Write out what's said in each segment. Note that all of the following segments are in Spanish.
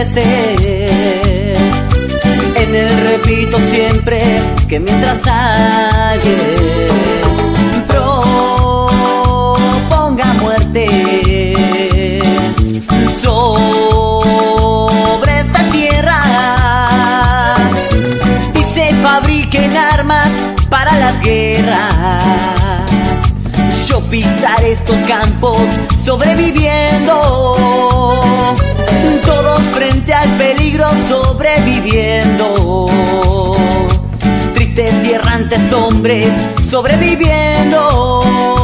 merecer. En él repito siempre que mientras alguien proponga muerte sobre esta tierra y se fabriquen armas para las guerras, yo pisaré estos campos sobreviviendo, todos frente al peligro sobreviviendo, tristes y errantes hombres sobreviviendo.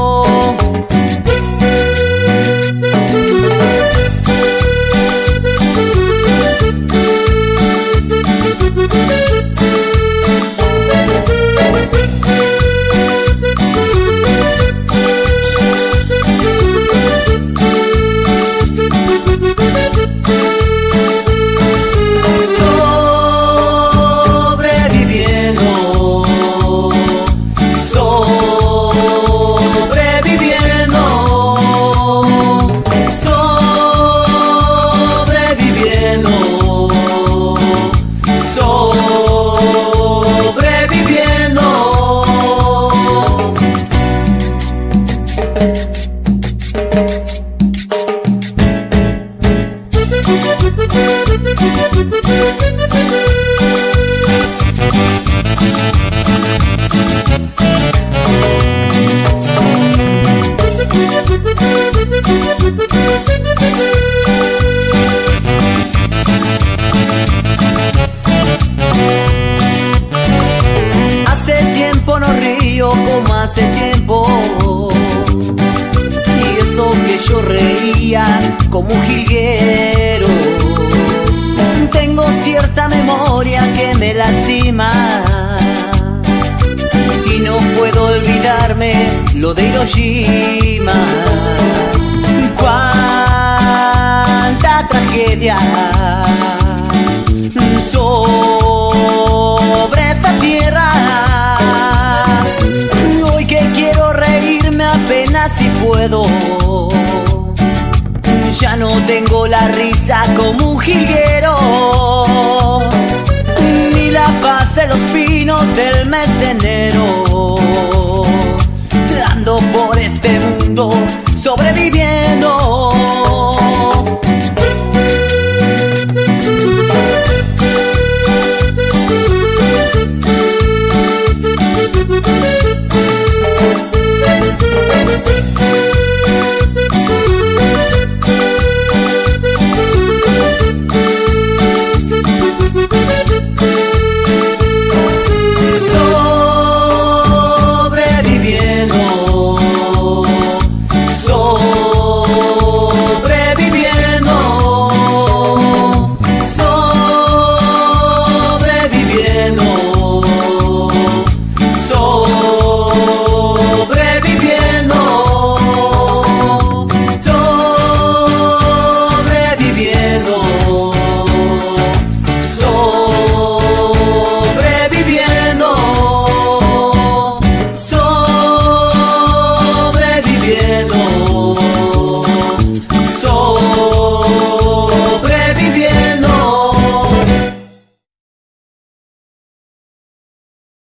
Hace tiempo, y eso que yo reía como un jilguero, tengo cierta memoria que me lastima y no puedo olvidarme lo de Hiroshima. Cuánta tragedia sobre esta tierra. Apenas si puedo, ya no tengo la risa como un jilguero, ni la paz de los pinos del mes de enero. Ando por este mundo sobreviviendo.